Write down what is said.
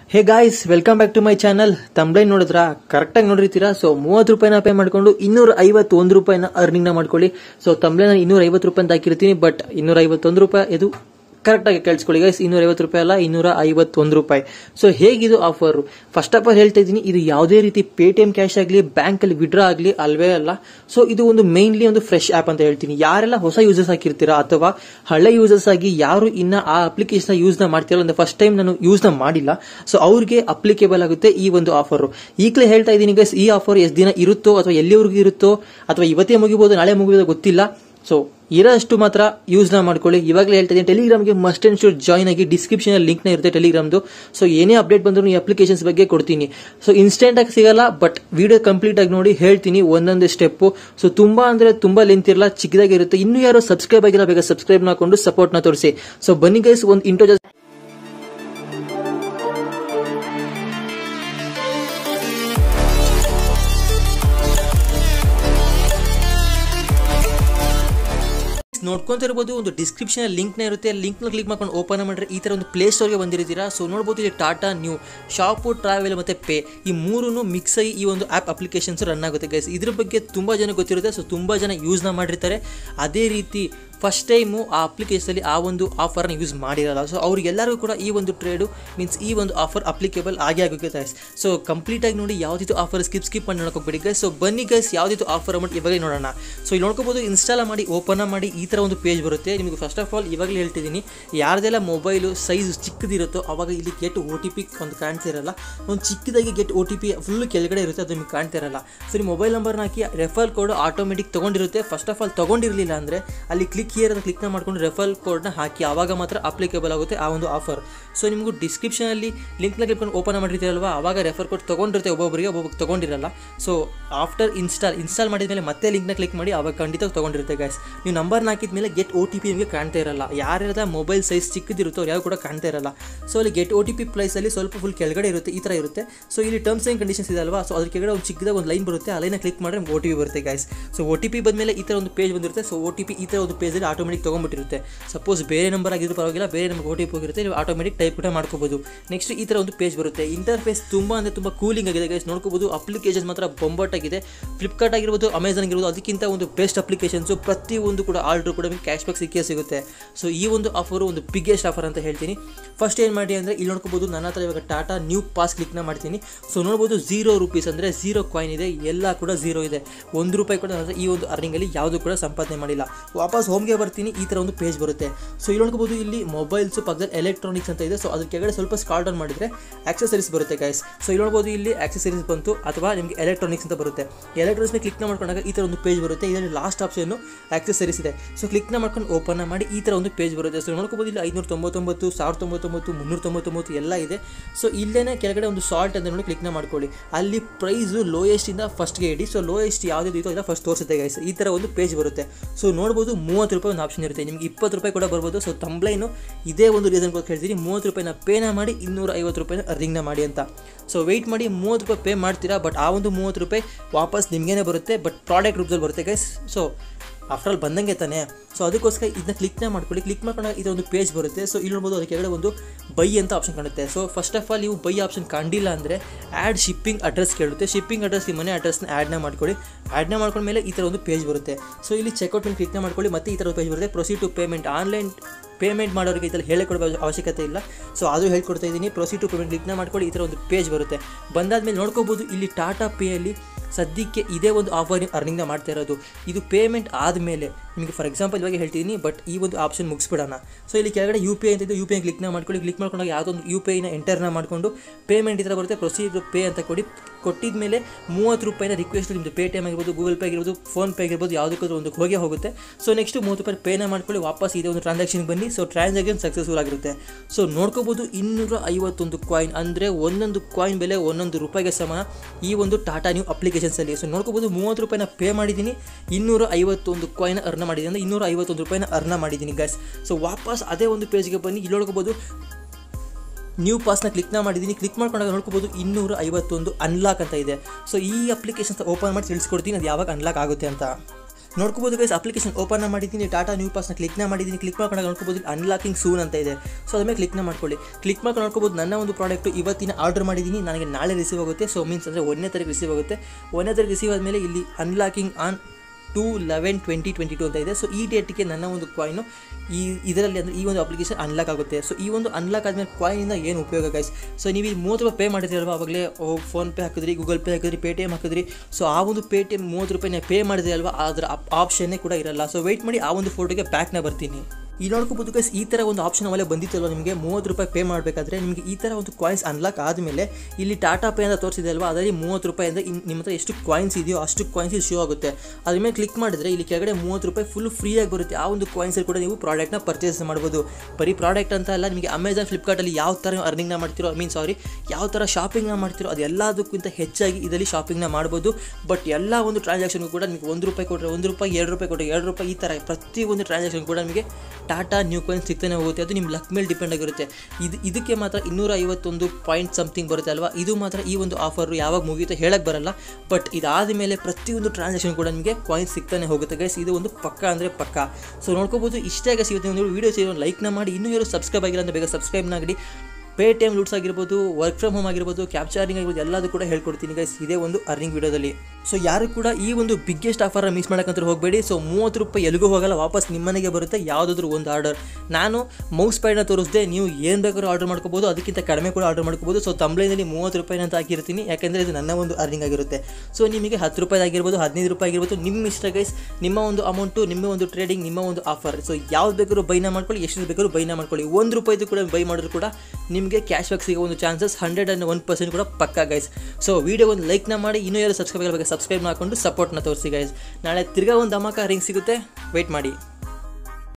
Hey guys, welcome back to my channel. Thumbnail ನೋಡಿದ್ರ ಕರೆಕ್ಟಾಗಿ ನೋಡಿರ್ತೀರಾ. ಸೊ 30 ರೂಪಾಯಿನ ಪೇ ಮಾಡ್ಕೊಂಡು 251 ರೂಪಾಯಿನ ಅರ್ನಿಂಗ್ ನ ಮಾಡ್ಕೊಳ್ಳಿ. ಸೊ ತಮ್ಲೈನ್ 250 ರೂಪಾಯಿ ಅಂತ ಹಾಕಿರ್ತೀನಿ, ಬಟ್ 251 ರೂಪಾಯಿ ಇದು ಕರೆಕ್ಟ್ ಆಗಿ ಕೇಳಿಸ್ಕೊಳ್ಳಿ ಗೈಸ್. 250 ರೂಪಾಯಿ ಅಲ್ಲ, 251 ರೂಪಾಯಿ. ಸೊ ಹೇಗಿದು ಆಫರ್? ಫಸ್ಟ್ ಆಫ್ ಆಲ್ ಹೇಳ್ತಾ ಇದ್ದೀನಿ, ಇದು ಯಾವುದೇ ರೀತಿ ಪೇಟಿಎಂ ಕ್ಯಾಶ್ ಆಗಲಿ ಬ್ಯಾಂಕ್ ಅಲ್ಲಿ ವಿಡ್ರಾ ಆಗಲಿ ಅಲ್ವೇ ಅಲ್ಲ. ಸೊ ಇದು ಒಂದು ಮೇನ್ಲಿ ಒಂದು ಫ್ರೆಶ್ ಆಪ್ ಅಂತ ಹೇಳ್ತೀನಿ. ಯಾರೆಲ್ಲ ಹೊಸ ಯೂಸರ್ಸ್ ಹಾಕಿರ್ತೀರಾ ಅಥವಾ ಹಳೆ ಯೂಸರ್ಸ್ ಆಗಿ ಯಾರು ಇನ್ನ ಆ ಅಪ್ಲಿಕೇಶನ್ ಯೂಸ್ ನ ಮಾಡ್ತಿರಲ್ಲ, ಅಂದ್ರೆ ಫಸ್ಟ್ ಟೈಮ್ ನಾನು ಯೂಸ್ ನ ಮಾಡಿಲ್ಲ, ಸೊ ಅವ್ರಿಗೆ ಅಪ್ಲಿಕೇಬಲ್ ಆಗುತ್ತೆ ಈ ಒಂದು ಆಫರ್. ಈಗಲೇ ಹೇಳ್ತಾ ಇದ್ದೀನಿ ಗೈಸ್, ಈ ಆಫರ್ ಎಷ್ಟು ದಿನ ಇರುತ್ತೋ ಅಥವಾ ಎಲ್ಲಿವರೆಗೂ ಇರುತ್ತೋ ಅಥವಾ ಇವತ್ತೇ ಮುಗಿಬಹುದು ನಾಳೆ ಮುಗಿಬೋದು ಗೊತ್ತಿಲ್ಲ. ಸೊ ಇರೋಷ್ಟು ಮಾತ್ರ ಯೂಸ್ ನ ಮಾಡ್ಕೊಳ್ಳಿ. ಇವಾಗಲೇ ಹೇಳ್ತಾ ಇದ್ದೀನಿ, ಟೆಲಿಗ್ರಾಮ್ಗೆ ಮಸ್ಟ್ ಅಂಡ್ ಶುಡ್ ಜಾಯ್ನ್ ಆಗಿ. ಡಿಸ್ಕ್ರಿಪ್ಷನ್ ಅಲ್ಲಿ ಲಿಂಕ್ ನ ಇರುತ್ತೆ ಟೆಲಿಗ್ರಾಮ್ದು. ಸೊ ಏನೇ ಅಪ್ಡೇಟ್ ಬಂದ್ರು ಈ ಅಪ್ಲಿಕೇಶನ್ಸ್ ಬಗ್ಗೆ ಕೊಡ್ತೀನಿ. ಸೊ ಇನ್ಸ್ಟೆಂಟ್ ಆಗಿ ಸಿಗಲ್ಲ, ಬಟ್ ವಿಡಿಯೋ ಕಂಪ್ಲೀಟ್ ಆಗಿ ನೋಡಿ ಹೇಳ್ತೀನಿ ಒಂದೊಂದು ಸ್ಟೆಪ್. ಸೊ ತುಂಬಾ ಅಂದ್ರೆ ತುಂಬಾ ಲೆಂತ್ ಇರಲ್ಲ, ಚಿಕ್ಕದಾಗಿರುತ್ತೆ. ಇನ್ನು ಯಾರು ಸಬ್ಸ್ಕ್ರೈಬ್ ಆಗಿಲ್ಲ, ಬೇಗ ಸಬ್ಸ್ಕ್ರೈಬ್ ಮಾಡ್ಕೊಂಡು ಸಪೋರ್ಟ್ ನ ತೋರಿಸಿ. ಸೊ ಬನ್ನಿ ಗೈಸ್, ಒಂದು ಇಂಟ್ರೋ ನೋಡ್ಕೊಂತಿರ್ಬೋದು. ಒಂದು ಡಿಸ್ಕ್ರಿಪ್ಷನ್ ಲಿಂಕ್ ನ ಇರುತ್ತೆ, ಲಿಂಕ್ ನ ಕ್ಲಿಕ್ ಮಾಡ್ಕೊಂಡು ಓಪನ್ ಮಾಡಿದ್ರೆ ಈ ತರ ಒಂದು ಪ್ಲೇ ಸ್ಟೋರ್ ಗೆ ಬಂದಿರ್ತೀರಾ. ಸೊ ನೋಡಬಹುದು ಇಲ್ಲಿ ಟಾಟಾ ನ್ಯೂ, ಶಾಪ್, ಟ್ರಾವೆಲ್ ಮತ್ತೆ ಪೇ ಈ ಮೂರನ್ನು ಮಿಕ್ಸ್ ಆಗಿ ಈ ಒಂದು ಆಪ್ ಅಪ್ಲಿಕೇಶನ್ಸ್ ರನ್ ಆಗುತ್ತೆ ಗೈಸ್. ಇದ್ರ ಬಗ್ಗೆ ತುಂಬಾ ಜನ ಗೊತ್ತಿರುತ್ತೆ. ಸೊ ತುಂಬಾ ಜನ ಯೂಸ್ ನ ಮಾಡಿರ್ತಾರೆ. ಅದೇ ರೀತಿ ಫಸ್ಟ್ ಟೈಮು ಆ ಅಪ್ಲಿಕೇಶನ್ ಅಲ್ಲಿ ಆ ಒಂದು ಆಫರ್ನ ಯೂಸ್ ಮಾಡಿರಲ್ಲ. ಸೊ ಅವ್ರಿಗೆಲ್ಲರಿಗೂ ಕೂಡ ಈ ಒಂದು ಟ್ರೇಡು ಮೀನ್ಸ್ ಈ ಒಂದು ಆಫರ್ ಅಪ್ಲಿಕೇಬಲ್ ಆಗಿ ಆಗುತ್ತೆ ಗೈಸ್. ಸೊ ಕಂಪ್ಲೀಟ್ ಆಗಿ ನೋಡಿ, ಯಾವ್ದಿತ್ತು ಆಫರ್ ಸ್ಕಿಪ್ ಮಾಡಿ ನೋಡ್ಕೋಬೇಡಿ ಗೈಸ್. ಸೊ ಬನ್ನಿ ಗೈಸ್, ಯಾವ್ದಿತ್ತು ಆಫರ್ ಅಮೌಂಟ್ ಇವಾಗಲೇ ನೋಡೋಣ. ಸೊ ಇಲ್ಲಿ ನೋಡ್ಕೋಬಹುದು, ಇನ್ಸ್ಟಾಲ್ ಮಾಡಿ ಓಪನ್ ಮಾಡಿ ಈ ತರ ಒಂದು ಪೇಜ್ ಬರುತ್ತೆ ನಿಮಗೆ. ಫಸ್ಟ್ ಆಫ್ ಆಲ್ ಇವಾಗಲೇ ಹೇಳ್ತಿದ್ದೀನಿ, ಯಾರ್ದೆಲ್ಲ ಮೊಬೈಲು ಸೈಜ್ ಚಿಕ್ಕದಿರುತ್ತೋ ಅವಾಗ ಇಲ್ಲಿ ಗೆಟ್ OTP ಒಂದು ಕಾಣ್ತಿರಲ್ಲ, ಒಂದು ಚಿಕ್ಕದಾಗಿ ಗೆಟ್ OTP ಫುಲ್ ಕೆಳಗಡೆ ಇರುತ್ತೆ, ಅದು ನಿಮಗೆ ಕಾಣ್ತಿರಲ್ಲ. ಸೊ ನಿಮ್ಮ ಮೊಬೈಲ್ ನಂಬರ್ನ ಹಾಕಿ ರೆಫರ್ ಕೋಡ್ ಆಟೋಮೆಟಿಕ್ ತಗೊಂಡಿರುತ್ತೆ. ಫಸ್ಟ್ ಆಫ್ ಆಲ್ ತಗೊಂಡಿರಲಿಲ್ಲ ಅಂದ್ರೆ ಅಲ್ಲಿ ಕ್ಲಿಕ್ ಕ್ಲಿಕ್ ಮಾಡ್ಕೊಂಡು ರೆಫರ್ ಕೋಡ್ ನ ಹಾಕಿ, ಆವಾಗ ಮಾತ್ರ ಅಪ್ಲಿಕೇಬಲ್ ಆಗುತ್ತೆ ಆ ಒಂದು ಆಫರ್. ಸೊ ನಿಮಗೂ ಡಿಸ್ಕ್ರಿಪ್ಷನ್ ಅಲ್ಲಿ ಲಿಂಕ್ ನ ಕ್ಲಿಕ್ ಓಪನ್ ಮಾಡಿರ್ತೀರಲ್ವಾ, ಅವಾಗ ರೆಫರ್ ಕೋಡ್ ತಗೊಂಡಿರುತ್ತೆ, ಒಬ್ಬೊಬ್ಬರಿಗೆ ತಗೊಂಡಿರಲ್ಲ. ಸೊ ಆಫ್ಟರ್ ಇನ್ಸ್ಟಾಲ್ ಮಾಡಿದ್ಮೇಲೆ ಮತ್ತೆ ಲಿಂಕ್ ನ ಕ್ಲಿಕ್ ಮಾಡಿ, ಅವಾಗ ಖಂಡಿತ ತಗೊಂಡಿರುತ್ತೆ ಗೈಸ್. ನೀವು ನಂಬರ್ನ ಹಾಕಿದ್ಮೇಲೆ ಗೆಟ್ OTP ನಿಮಗೆ ಕಾಣ್ತಾ ಇರಲ್ಲ. ಯಾರ್ಯಾರ ಮೊಬೈಲ್ ಸೈಜ್ ಚಿಕ್ಕದಿರುತ್ತೋ ಅವ್ರು ಯಾವ ಕೂಡ ಕಾಣ್ತಾ ಇರಲ್ಲ. ಸೊ ಅಲ್ಲಿ ಗೆಟ್ OTP ಪ್ಲೇಸ್ ಅಲ್ಲಿ ಸ್ವಲ್ಪ ಫುಲ್ ಕೆಳಗಡೆ ಇರುತ್ತೆ, ಈ ತರ ಇರುತ್ತೆ. ಸೊ ಇಲ್ಲಿ ಟರ್ಮ್ಸ್ ಅಂಡ್ ಕಂಡೀಷನ್ಸ್ ಇದೆ ಅಲ್ವಾ, ಸೊ ಅದ್ರ ಕೆಳಗಡೆ ಒಂದು ಚಿಕ್ಕದಾಗ ಒಂದು ಲೈನ್ ಬರುತ್ತೆ, ಆ ಲೈನ್ ಕ್ಲಿಕ್ ಮಾಡಿದ್ರೆ OTP ಬರುತ್ತೆ ಗೈಸ್. ಸೊ OTP ಬಂದ್ಮೇಲೆ ಈ ತರ ಒಂದು ಪೇಜ್ ಬಂದಿರುತ್ತೆ. ಸೊ OTP ಈ ತರ ಒಂದು ಪೇಜ್ ಅಲ್ಲಿ ಆಟೋಮೆಟಿಕ್ ತಗೊಂಡ್ಬಿಟ್ಟಿರುತ್ತೆ. ಸಪೋಸ್ ಬೇರೆ ನಂಬರ್ ಆಗಿದ್ರು ಪರವಾಗಿಲ್ಲ, ಬೇರೆ ನಮಗೆ OTP ಹೋಗಿರುತ್ತೆ, ನೀವು ಆಟೋಮೆಟಿಕ್ ಟೈಪ್ ಕೂಡ ಮಾಡ್ಕೋಬಹುದು. ನೆಕ್ಸ್ಟ್ ಈ ತರ ಒಂದು ಪೇಜ್ ಬರುತ್ತೆ. ಇಂಟರ್ಫೇಸ್ ತುಂಬಾ ಅಂದ್ರೆ ತುಂಬಾ ಕೂಲಿಂಗ್ ಆಗಿದೆ ಗೈಸ್. ನೋಡ್ಕೋಬಹುದು, ಅಪ್ಲಿಕೇಶನ್ ಮಾತ್ರ ಬೊಂಬಾಟ್ ಆಗಿದೆ. ಫ್ಲಿಪ್ಕಾರ್ಟ್ ಆಗಿರ್ಬೋದು, ಅಮೆಝಾನ್ ಆಗಿರ್ಬೋದು, ಅದಕ್ಕಿಂತ ಒಂದು ಬೆಸ್ಟ್ ಅಪ್ಲಿಕೇಶನ್ಸ್. ಪ್ರತಿಯೊಂದು ಕೂಡ ಆರ್ಡರ್ ಕೂಡ ನಿಮಗೆ ಕ್ಯಾಶ್ ಬ್ಯಾಕ್ ಸಿಗುತ್ತೆ. ಸೊ ಈ ಒಂದು ಆಫರ್ ಒಂದು ಬಿಗ್ಗೆಸ್ಟ್ ಆಫರ್ ಅಂತ ಹೇಳ್ತೀನಿ. ಫಸ್ಟ್ ಏನು ಮಾಡಿ ಅಂದರೆ ಇಲ್ಲಿ ನೋಡ್ಕೋಬಹುದು, ನನ್ನ ಹತ್ರ ಇವಾಗ ಟಾಟಾ ನ್ಯೂ ಪಾಸ್ ಕ್ಲಿಕ್ ನ ಮಾಡ್ತೀನಿ. ಸೊ ನೋಡ್ಬೋದು ₹0 ಅಂದರೆ 0 ಕಾಯಿನ್ ಇದೆ, ಎಲ್ಲ ಕೂಡ 0 ಇದೆ. ₹1 ಕೂಡ ಈ ಒಂದು ಅರ್ನಿಂಗ್ ಅಲ್ಲಿ ಯಾವುದು ಕೂಡ ಸಂಪಾದನೆ ಮಾಡಿಲ್ಲ. ವಾಪಸ್ ಹೋಮ್ಗೆ ಬರ್ತೀನಿ, ಈ ತರ ಒಂದು ಪೇಜ್ ಬರುತ್ತೆ. ಸೊ ಇಲ್ಲಿ ನೋಡ್ಕೋಬಹುದು, ಇಲ್ಲಿ ಮೊಬೈಲ್ಸ್ ಪಕ್ಕದಲ್ಲಿ ಎಲೆಕ್ಟ್ರಾನಿಕ್ಸ್ ಅಂತ ಇದೆ. ಸೊ ಅದ್ರ ಕೆಳಗಡೆ ಸ್ವಲ್ಪ ಸ್ಕ್ರಾಲ್ ಡೌನ್ ಮಾಡಿದ್ರೆ ಆಕ್ಸೆಸರೀಸ್ ಬರುತ್ತೆ ಗೈಸ್. ಸೊ ಇಲ್ಲಿ ನೋಡ್ಬೋದು, ಇಲ್ಲಿ ಆಕ್ಸೆಸರೀಸ್ ಬಂತು ಅಥವಾ ನಿಮಗೆ ಎಲೆಕ್ಟ್ರಾನಿಕ್ಸ್ ಅಂತ ಬರುತ್ತೆ. ಎಲೆಕ್ಟ್ರಾನಿಕ್ಸ್ ಕ್ಲಿಕ್ ಮಾಡ್ಕೊಂಡಾಗ ಈ ತರ ಒಂದು ಪೇಜ್ ಬರುತ್ತೆ. ಇದರಲ್ಲಿ ಲಾಸ್ಟ್ ಆಪ್ಷನ್ ಆಕ್ಸೆಸರೀಸ್ ಇದೆ. ಸೊ ಕ್ಲಿಕ್ ಮಾಡ್ಕೊಂಡು ಓಪನ್ ಮಾಡಿ ಈ ತರ ಒಂದು ಪೇಜ್ ಬರುತ್ತೆ. ಸೊ ನೋಡ್ಕೋಬಹುದು, ಇಲ್ಲಿ 599, 1099, 399 ಎಲ್ಲ ಇದೆ. ಸೊ ಇಲ್ಲೇನೆ ಕೆಳಗಡೆ ಒಂದು ಸಾಲ್ಟ್ ಅಂತ ನೋಡಿ ಕ್ಲಿಕ್ ಮಾಡ್ಕೊಳ್ಳಿ. ಅಲ್ಲಿ ಪ್ರೈಸ್ ಲೋಯೆಸ್ಟ್ ಇಂದ ಫಸ್ಟ್ ಗೆ ಇಡಿ. ಸೊ ಲೋಯೆಸ್ಟ್ ಯಾವ್ದು ಇದೋ ಫಸ್ಟ್ ತೋರಿಸುತ್ತೆ ಗೈಸ್. ಈ ತರ ಒಂದು ಪೇಜ್ ಬರುತ್ತೆ. ಸೊ ನೋಡಬಹುದು, ₹30 ಒಂದು ಆಪ್ಷನ್ ಇರುತ್ತೆ, ನಿಮಗೆ ₹20 ಕೂಡ ಬರ್ಬೋದು. ಸೊ ತಮ್ಲೈನು ಇದೇ ಒಂದು ರೀಸನ್ ಹೇಳ್ತೀನಿ, ₹30 ಪೇನ ಮಾಡಿ ₹250 ಅರ್ನಿಂಗ್ ಮಾಡಿ ಅಂತ. ಸೊ ವೆಯ್ಟ್ ಮಾಡಿ, ₹30 ಪೇ ಮಾಡ್ತೀರಾ, ಬಟ್ ಆ ಒಂದು ₹30 ವಾಪಸ್ ನಿಮಗೇನೆ ಬರುತ್ತೆ, ಬಟ್ ಪ್ರಾಡಕ್ಟ್ ರೂಪದಲ್ಲಿ ಬರುತ್ತೆ ಗೈಸ್. ಸೊ ಆಫ್ಟರ್ ಆಲ್ ಬಂದಂಗೆ ತಾನೆ. ಸೊ ಅದಕ್ಕೋಸ್ಕರ ಇದನ್ನ ಕ್ಲಿಕ್ ಮಾಡ್ಕೊಳ್ಳಿ. ಕ್ಲಿಕ್ ಮಾಡ್ಕೊಂಡಾಗ ಇದೊಂದು ಪೇಜ್ ಬರುತ್ತೆ. ಸೊ ಇಲ್ಲಿ ನೋಡ್ಬೋದು, ಅದಕ್ಕೆ ಕೆಳಗಡೆ ಒಂದು ಬೈ ಅಂತ ಆಪ್ಷನ್ ಕಾಣುತ್ತೆ. ಸೊ ಫಸ್ಟ್ ಆಫ್ ಆಲ್ ನೀವು ಬೈ ಆಪ್ಷನ್ ಕಂಡಿಲ್ಲ ಅಂದರೆ ಆ್ಯಡ್ ಶಿಪ್ಪಿಂಗ್ ಅಡ್ರೆಸ್ ಕೇಳುತ್ತೆ. ಶಿಪ್ಪಿಂಗ್ ಅಡ್ರೆಸ್, ಈ ಮನೆ ಅಡ್ರೆಸ್ನ ಆ್ಯಡ್ನ ಮಾಡ್ಕೊಳ್ಳಿ. ಆ್ಯಡ್ನ ಮಾಡ್ಕೊಂಡ್ಮೇಲೆ ಈ ಥರ ಒಂದು ಪೇಜ್ ಬರುತ್ತೆ. ಸೊ ಇಲ್ಲಿ ಚೆಕ್ಔಟ್ ಮೇಲೆ ಕ್ಲಿಕ್ ಮಾಡ್ಕೊಳ್ಳಿ, ಮತ್ತೆ ಈ ಥರ ಪೇಜ್ ಬರುತ್ತೆ. Proceed to payment. Online payment ಮಾಡೋರಿಗೆ ಇದರಲ್ಲಿ ಹೇಳಿಕೊಡೋ ಅವಶ್ಯಕತೆ ಇಲ್ಲ. ಸೊ ಅದು ಹೇಳ್ಕೊಡ್ತಾ ಇದ್ದೀನಿ. ಪ್ರೊಸೀಡ್ ಟು ಪೇಮೆಂಟ್ ಕ್ಲಿಕ್ ಮಾಡ್ಕೊಳ್ಳಿ, ಈ ಥರ ಒಂದು ಪೇಜ್ ಬರುತ್ತೆ. ಬಂದಾದ್ಮೇಲೆ ನೋಡ್ಕೋಬಹುದು, ಇಲ್ಲಿ ಟಾಟಾ ಪೇಯಲ್ಲಿ ಸದ್ಯಕ್ಕೆ ಇದೇ ಒಂದು ಆಫರ್ ಅರ್ನಿಂಗ್ನ ಮಾಡ್ತಾ ಇರೋದು. ಇದು ಪೇಮೆಂಟ್ ಆದಮೇಲೆ ನಿಮಗೆ ಫಾರ್ ಎಕ್ಸಾಂಪಲ್ ಇವಾಗ ಹೇಳ್ತೀನಿ, ಬಟ್ ಈ ಒಂದು ಆಪ್ಷನ್ ಮುಗಿಸ್ಬಿಡೋಣ. ಸೊ ಇಲ್ಲಿ ಕೆಳಗಡೆ UPI ಅಂತ ಇದೆ, UPI ಕ್ಲಿಕ್ ಮಾಡ್ಕೊಳ್ಳಿ. ಕ್ಲಿಕ್ ಮಾಡ್ಕೊಂಡಾಗ ಯಾವುದೊಂದು UPIನ ಎಂಟರ್ನ ಮಾಡಿಕೊಂಡು ಪೇಮೆಂಟ್ ಈ ಥರ ಬರುತ್ತೆ. ಪ್ರೊಸೀಡ್ ಪೇ ಅಂತ ಕೊಟ್ಟಿದ ಮೇಲೆ ₹30 ರಿಕ್ವೆಸ್ಟ್ ನಿಮ್ಮದು ಪೇಟಿಎಮ್ ಆಗಿರ್ಬೋದು, ಗೂಗಲ್ ಪೇ ಆಗಿರ್ಬೋದು, ಫೋನ್ ಪೇ ಆಗಿರ್ಬೋದು, ಯಾವುದಕ್ಕಾದ್ರೂ ಒಂದು ಹೋಗೇ ಹೋಗುತ್ತೆ. ಸೊ ನೆಕ್ಸ್ಟ್ ₹30 ಪೇನ ಮಾಡ್ಕೊಳ್ಳಿ, ವಾಪಸ್ ಇದೇ ಒಂದು ಟ್ರಾನ್ಸಾಕ್ಷನ್ಗೆ ಬನ್ನಿ. ಸೊ ಟ್ರಾನ್ಸಾಕ್ಷನ್ ಸಕ್ಸಸ್ಫುಲ್ ಆಗಿರುತ್ತೆ. ಸೊ ನೋಡ್ಕೋಬಹುದು, 251 ಕಾಯಿನ್ ಅಂದರೆ ಒಂದೊಂದು ಕಾಯಿನ್ ಬೆಲೆ ₹1 ಸಮಾನ ಈ ಒಂದು ಟಾಟಾ ನ್ಯೂ ಅಪ್ಲಿಕೇಶನ್ಸ್ ಅಲ್ಲಿ. ಸೊ ನೋಡ್ಕೋಬಹುದು, ₹30 ಪೇ ಮಾಡಿದ್ದೀನಿ, 251 ಕಾಯಿನ್ ಅರ್ನ ಮಾಡಿದ್ದೀನಿ, ಅಂದರೆ ₹251 ಅರ್ನ ಮಾಡಿದ್ದೀನಿ ಗೈಸ್. ಸೊ ವಾಪಸ್ ಅದೇ ಒಂದು ಪೇಜ್ಗೆ ಬನ್ನಿ. ಇಲ್ಲಿ ನೋಡ್ಕೋಬಹುದು, ನ್ಯೂ ಪಾಸ್ನ ಕ್ಲಿಕ್ ಮಾಡಿದ್ದೀನಿ. ಕ್ಲಿಕ್ ಮಾಡ್ಕೊಂಡಾಗ ನೋಡ್ಕೋಬಹುದು 251 ಅನ್ಲಾಕ್ ಅಂತ ಇದೆ. ಸೊ ಈ ಅಪ್ಲಿಕೇಶನ್ ಓಪನ್ ಮಾಡಿ ತಿಳಿಸ್ಕೊಡ್ತೀನಿ ಅದು ಯಾವಾಗ ಅನ್ಲಾಕ್ ಆಗುತ್ತೆ ಅಂತ. ನೋಡ್ಕೋಬೋದು ಗೈಸ್, ಅಪ್ಲಿಕೇಶನ್ ಓಪನ್ ಮಾಡಿದ್ದೀನಿ, ಟಾಟಾ ನ್ಯೂ ಪಾಸ್ನ ಕ್ಲಿಕ್ನ ಮಾಡಿದ್ದೀನಿ. ಕ್ಲಿಕ್ ಮಾಡ್ಕೊಂಡು ನೋಡ್ಕೋಬೋದು ಅನ್ಲಾಕಿಂಗ್ ಸೂನ್ ಅಂತ ಇದೆ. ಸೊ ಅದ್ರ ಮೇಲೆ ಕ್ಲಿಕ್ನ ಮಾಡ್ಕೊಳ್ಳಿ. ಕ್ಲಿಕ್ ಮಾಡ್ಕೊಂಡು ನೋಡ್ಕೋಬೋದು ನನ್ನ ಒಂದು ಪ್ರಾಡಕ್ಟು ಇವತ್ತಿನ ಆರ್ಡರ್ ಮಾಡಿದ್ದೀನಿ, ನನಗೆ ನಾಳೆ ರಿಸೀವ್ ಆಗುತ್ತೆ. ಸೊ ಮೀನ್ಸ್ ಅಂದರೆ 1ನೇ ತಾರೀಕು ರಿಸೀವ್ ಆಗುತ್ತೆ. 1ನೇ ತಾರೀಕು ರಿಸೀವ್ ಆದಮೇಲೆ ಇಲ್ಲಿ ಅನ್ಲಾಕಿಂಗ್ ಆನ್ 2/11/2022 ಅಂತ ಇದೆ. ಸೊ ಈ ಡೇಟಿಗೆ ನನ್ನ ಒಂದು ಕಾಯಿನು ಇದರಲ್ಲಿ ಅಂದರೆ ಈ ಒಂದು ಅಪ್ಲಿಕೇಶನ್ ಅನ್ಲಾಕ್ ಆಗುತ್ತೆ. ಸೊ ಈ ಒಂದು ಅನ್ಲಾಕ್ ಆದಮೇಲೆ ಕಾಯಿನಿಂದ ಏನು ಉಪಯೋಗ ಗೈಸ್? ಸೊ ನೀವು ಇಲ್ಲಿ 30 ರೂಪಾಯಿ ಪೇ ಮಾಡಿದ್ರಲ್ವ, ಆವಾಗಲೇ ಫೋನ್ಪೇ ಹಾಕಿದ್ರಿ, ಗೂಗಲ್ ಪೇ ಹಾಕಿದ್ರಿ, ಪೇಟಿಎಮ್ ಹಾಕಿದ್ರಿ. ಸೊ ಆ ಒಂದು ಪೇಟಿಎಮ್ 30 ರೂಪಾಯಿನ ಪೇ ಮಾಡಿದ್ರಿ ಅಲ್ವಾ, ಅದರ ಆಪ್ಷನ್ನೇ ಕೂಡ ಇರಲ್ಲ. ಸೊ ವೆಯ್ಟ್ ಮಾಡಿ, ಆ ಒಂದು ಫೋಟೋಗೆ ಬ್ಯಾಕ್ನ ಬರ್ತೀನಿ. ಈ ನೋಡ್ಕೋಬೋದು ಗೈಸ್, ಈ ಥರ ಒಂದು ಆಪ್ಷನ್ ಅವೆಲ್ಲ ಬಂದಿತ್ತಲ್ವ ನಿಮಗೆ, 30 ರೂಪಾಯಿ ಪೇ ಮಾಡಬೇಕಾದ್ರೆ ನಿಮಗೆ ಈ ಥರ ಒಂದು ಕಾಯಿನ್ಸ್ ಅನ್ಲಾಕ್ ಆದಮೇಲೆ ಇಲ್ಲಿ ಟಾಟಾ ಪೇ ಅಂತ ತೋರಿಸಿದೆ ಅಲ್ವಾ, ಅದರಲ್ಲಿ 30 ರೂಪಾಯಿ ಅಂದರೆ ನಿಮ್ಮ ಹತ್ರ ಎಷ್ಟು ಕಾಯಿನ್ಸ್ ಇದೆಯೋ ಅಷ್ಟು ಕಾಯಿನ್ಸ್ ಇಲ್ಲಿ ಶೋ ಆಗುತ್ತೆ. ಅದ್ರ ಮೇಲೆ ಕ್ಲಿಕ್ ಮಾಡಿದ್ರೆ ಇಲ್ಲಿ ಕೆಳಗಡೆ 30 ರೂಪಾಯಿ ಫುಲ್ ಫ್ರೀಯಾಗಿ ಬರುತ್ತೆ. ಆ ಒಂದು ಕಾಯಿನ್ಸಲ್ಲಿ ಕೂಡ ನೀವು ಪ್ರಾಡಕ್ಟ್ನ ಪರ್ಚೇಸ್ ಮಾಡ್ಬೋದು. ಬರೀ ಪ್ರಾಡಕ್ಟ್ ಅಂತ ಅಲ್ಲ, ನಿಮಗೆ ಅಮೆಝಾನ್, ಫ್ಲಿಪ್ಕಾರ್ಟಲ್ಲಿ ಯಾವ ಥರ ಅರ್ನಿಂಗ್ನ ಮಾಡ್ತಿರೋ, ಯಾವ ಥರ ಶಾಪಿಂಗ್ನ ಮಾಡ್ತಿರೋ ಅದೆಲ್ಲದಕ್ಕಿಂತ ಹೆಚ್ಚಾಗಿ ಇದರಲ್ಲಿ ಶಾಪಿಂಗ್ನ ಮಾಡ್ಬೋದು. ಬಟ್ ಎಲ್ಲ ಒಂದು ಟ್ರಾನ್ಸಾಕ್ಷನ್ಗೂ ಕೂಡ ನಿಮಗೆ 1 ರೂಪಾಯಿ ಕೊಟ್ಟರೆ 1 ರೂಪಾಯಿ, 2 ರೂಪಾಯಿ ಕೊಟ್ಟರೆ 2 ರೂಪಾಯಿ, ಈ ಥರ ಪ್ರತಿಯೊಂದು ಟ್ರಾನ್ಸಾಕ್ಷನ್ ಕೂಡ ನಿಮಗೆ ಟಾಟಾ ನ್ಯೂ ಕಾಯಿನ್ಸ್ ಸಿಗ್ತಾನೆ ಹೋಗುತ್ತೆ. ಅದು ನಿಮ್ಮ ಲಕ್ ಮೇಲೆ ಡಿಪೆಂಡ್ ಆಗಿರುತ್ತೆ. ಇದಕ್ಕೆ ಮಾತ್ರ 251 ಪಾಯಿಂಟ್ ಸಮಥಿಂಗ್ ಬರುತ್ತೆ ಅಲ್ವಾ, ಇದು ಮಾತ್ರ ಈ ಒಂದು ಆಫರ್ ಯಾವಾಗ ಮುಗಿಯುತ್ತೆ ಹೇಳಕ್ಕೆ ಬರಲ್ಲ. ಬಟ್ ಇದಾದ ಮೇಲೆ ಪ್ರತಿಯೊಂದು ಟ್ರಾನ್ಸಾಕ್ಷನ್ ಕೂಡ ನಿಮಗೆ ಕಾಯಿನ್ಸ್ ಸಿಗ್ತಾನೆ ಹೋಗುತ್ತೆ ಗೈಸ್. ಇದು ಒಂದು ಪಕ್ಕ ಅಂದರೆ ಪಕ್ಕ. ಸೊ ನೋಡ್ಕೋಬೋದು. ಇಷ್ಟೇ ಗೈಸ್ ಇವತ್ತಿನ ಒಂದು ವೀಡಿಯೋ ಸೇರಿ ಲೈಕ್ನ ಮಾಡಿ, ಇನ್ನೂ ಯಾರು ಸಬ್ಸ್ಕ್ರೈಬ್ ಆಗಿಲ್ಲ ಅಂದರೆ ಬೇಗ ಸಬ್ಸ್ಕ್ರೈಬ್ನ ಮಾಡಿ. ಪೇಟಿಎಮ್ ಲೂಟ್ಸ್ ಆಗಿರ್ಬೋದು, ವರ್ಕ್ ಫ್ರಮ್ ಹೋಮ್ ಆಗಿರ್ಬೋದು, ಕ್ಯಾಪ್ಚರಿಂಗ್ ಆಗಿರ್ಬೋದು, ಎಲ್ಲದೂ ಕೂಡ ಹೇಳ್ಕೊಡ್ತೀನಿ ಗೈಸ್ ಇದೇ ಒಂದು ಅರ್ನಿಂಗ್ ವೀಡಿಯೋದಲ್ಲಿ. ಸೊ ಯಾರು ಕೂಡ ಈ ಒಂದು ಬಿಗ್ಗೆಸ್ಟ್ ಆಫರ್ನ ಮಿಸ್ ಮಾಡೋಕ್ಕಂತ ಹೋಗಬೇಡಿ. ಸೊ 30 ರೂಪಾಯಿ ಎಲ್ಲಿಗೂ ಹೋಗಲ್ಲ, ವಾಪಸ್ ನಿಮ್ಮನೆಗೆ ಬರುತ್ತೆ ಯಾವುದಾದ್ರೂ ಒಂದು ಆರ್ಡರ್. ನಾನು ಮೌಸ್ ಪ್ಯಾಡ್ನ ತೋರಿಸಿದೆ, ನೀವು ಏನು ಬೇಕಾದ್ರೂ ಆರ್ಡರ್ ಮಾಡ್ಕೋಬೋದು, ಅದಕ್ಕಿಂತ ಕಡಿಮೆ ಕೂಡ ಆರ್ಡರ್ ಮಾಡ್ಕೋಬೋದು. ಸೊ ತಮ್ಲೈನಲ್ಲಿ 30 ರೂಪಾಯಿ ಅಂತ ಹಾಕಿರ್ತೀನಿ, ಯಾಕೆಂದರೆ ಇದು ನನ್ನ ಒಂದು ಅರ್ನಿಂಗ್ ಆಗಿರುತ್ತೆ. ಸೊ ನಿಮಗೆ 10 ರೂಪಾಯಿ ಆಗಿರ್ಬೋದು, 15 ರೂಪಾಯಿ ಆಗಿರ್ಬೋದು, ನಿಮ್ಮ ಇಷ್ಟ ಗೈಸ್. ನಿಮ್ಮ ಒಂದು ಅಮೌಂಟು, ನಿಮ್ಮ ಒಂದು ಟ್ರೇಡಿಂಗ್, ನಿಮ್ಮ ಒಂದು ಆಫರ್. ಸೊ ಯಾವ್ದು ಬೇಕಾದ್ರೂ ಬೈನ ಮಾಡ್ಕೊಳ್ಳಿ, ಎಷ್ಟು ಬೇಕಾದ್ರೂ ಬೈನ ಮಾಡ್ಕೊಳ್ಳಿ. 1 ರೂಪಾಯಿದು ಕೂಡ ಬೈ ಮಾಡಿದ್ರು ಕೂಡ ನಿಮಗೆ ಕ್ಯಾಶ್ ಬ್ಯಾಕ್ ಸಿಗೋ ಒಂದು ಚಾನ್ಸಸ್ 101% ಕೂಡ ಪಕ್ಕ ಗೈಸ್. ಸೊ ವಿಡಿಯೋ ಒಂದು ಲೈಕ್ನ ಮಾಡಿ, ಇನ್ನೂ ಯಾರು ಸಬ್ಸ್ಕ್ರೈಬ್ ಆಗಬೇಕು ಸಬ್ಸ್ಕ್ರೈಬ್ನ ಹಾಕೊಂಡು ಸಪೋರ್ಟ್ನ ತೋರಿಸಿ ಗೈಸ್. ನಾಳೆ ತಿರ್ಗಾ ಒಂದು ಧಮಾಕ ರಿಂಗ್ ಸಿಗುತ್ತೆ, ವೆಯ್ಟ್ ಮಾಡಿ.